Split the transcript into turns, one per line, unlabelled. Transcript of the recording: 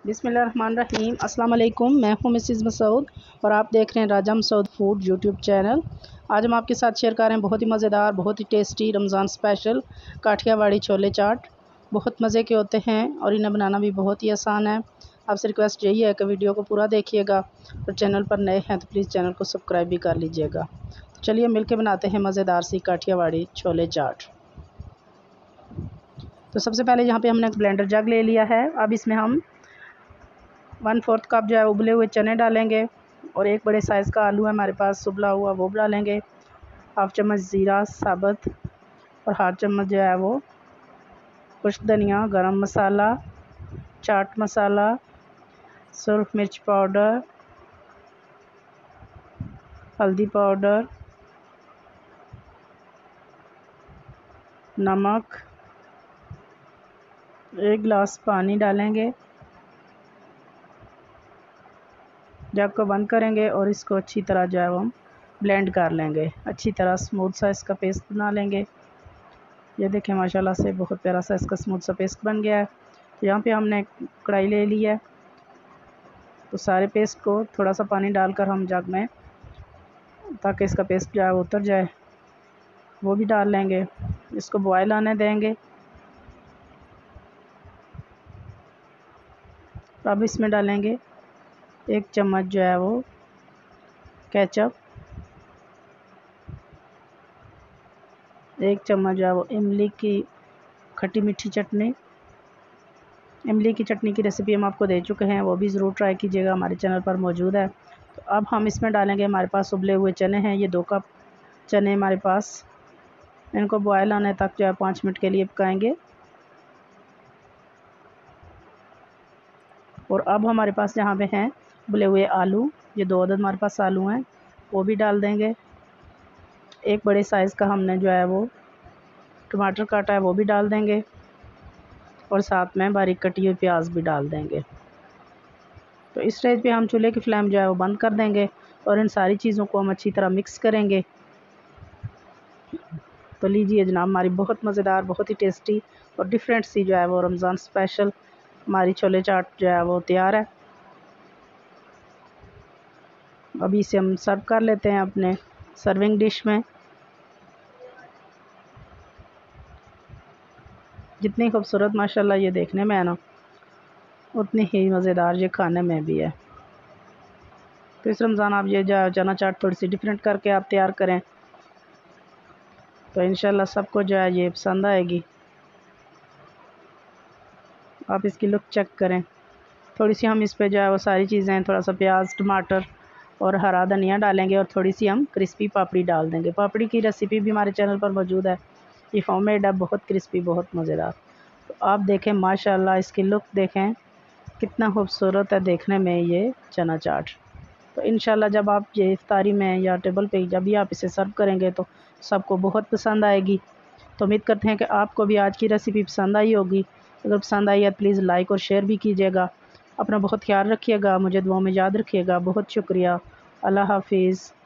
बिस्मिल्लाहिर्रहमानिर्रहीम। अस्सलाम वालेकुम। मैं हूं मिसिज़ मसूद और आप देख रहे हैं Raja Masood food YouTube channel. आज हम आपके साथ शेयर कर रहे हैं बहुत ही मज़ेदार, बहुत ही टेस्टी रमज़ान स्पेशल काठियावाड़ी छोले चाट। बहुत मज़े के होते हैं और इन्हें बनाना भी बहुत ही आसान है। आपसे रिक्वेस्ट यही है कि वीडियो को पूरा देखिएगा और चैनल पर नए हैं तो प्लीज़ चैनल को सब्सक्राइब भी कर लीजिएगा। तो चलिए मिलकर बनाते हैं मज़ेदार सी काठियावाड़ी छोले चाट। तो सबसे पहले यहाँ पे हमने एक ब्लेंडर जग ले लिया है। अब इसमें हम 1/4 कप जो है उबले हुए चने डालेंगे और एक बड़े साइज़ का आलू है हमारे पास उबला हुआ, वो डालेंगे। हाफ़ चम्मच ज़ीरा साबुत और हाफ़ चम्मच जो है वो खुश्क धनिया, गरम मसाला, चाट मसाला, सुरख मिर्च पाउडर, हल्दी पाउडर, नमक, 1 गिलास पानी डालेंगे। जग को बंद करेंगे और इसको अच्छी तरह जो है वो हम ब्लेंड कर लेंगे। अच्छी तरह स्मूथ सा इसका पेस्ट बना लेंगे। ये देखें माशाल्लाह से बहुत प्यारा सा इसका स्मूथ सा पेस्ट बन गया है। तो यहाँ पे हमने कढ़ाई ले ली है, तो सारे पेस्ट को थोड़ा सा पानी डालकर हम जग में, ताकि इसका पेस्ट जो है उतर जाए, वो भी डाल लेंगे। इसको बॉयल आने देंगे। अब इसमें डालेंगे 1 चम्मच जो है वो केचप, 1 चम्मच जो है वो इमली की खट्टी मीठी चटनी। इमली की चटनी की रेसिपी हम आपको दे चुके हैं, वो भी ज़रूर ट्राई कीजिएगा, हमारे चैनल पर मौजूद है। तो अब हम इसमें डालेंगे, हमारे पास उबले हुए चने हैं, ये 2 कप चने हमारे पास। इनको बॉयल आने तक जो है 5 मिनट के लिए पकाएंगे। और अब हमारे पास यहाँ पे हैं उबले हुए आलू, ये 2 अदद हमारे पास आलू हैं, वो भी डाल देंगे। एक बड़े साइज़ का हमने जो है वो टमाटर काटा है, वो भी डाल देंगे और साथ में बारीक कटी हुई प्याज भी डाल देंगे। तो इस स्टेज पे हम चूल्हे की फ्लेम जो है वो बंद कर देंगे और इन सारी चीज़ों को हम अच्छी तरह मिक्स करेंगे। तो लीजिए जनाब, हमारी बहुत मज़ेदार, बहुत ही टेस्टी और डिफरेंट सी जो है वो रमज़ान स्पेशल हमारी छोले चाट जो है वो तैयार है। अभी इसे हम सर्व कर लेते हैं अपने सर्विंग डिश में। जितनी खूबसूरत माशाल्लाह ये देखने में है ना, उतनी ही मज़ेदार ये खाने में भी है। तो इस रमज़ान आप ये जो चना चाट थोड़ी सी डिफरेंट करके आप तैयार करें, तो इंशाल्लाह सबको जो है ये पसंद आएगी। आप इसकी लुक चेक करें। थोड़ी सी हम इस पे जो है वो सारी चीज़ें, थोड़ा सा प्याज, टमाटर और हरा धनिया डालेंगे और थोड़ी सी हम क्रिस्पी पापड़ी डाल देंगे। पापड़ी की रेसिपी भी हमारे चैनल पर मौजूद है। ये होममेड है, बहुत क्रिस्पी, बहुत मज़ेदार। तो आप देखें माशाल्लाह, इसकी लुक देखें कितना खूबसूरत है देखने में ये चना चाट। तो इंशाल्लाह जब आप ये इफ्तारी में या टेबल पे जब भी आप इसे सर्व करेंगे तो सबको बहुत पसंद आएगी। तो उम्मीद करते हैं कि आपको भी आज की रेसिपी पसंद आई होगी। अगर पसंद आई है तो प्लीज़ लाइक और शेयर भी कीजिएगा। अपना बहुत ख्याल रखिएगा, मुझे दुआओं में याद रखिएगा। बहुत शुक्रिया। अल्लाह हाफिज़।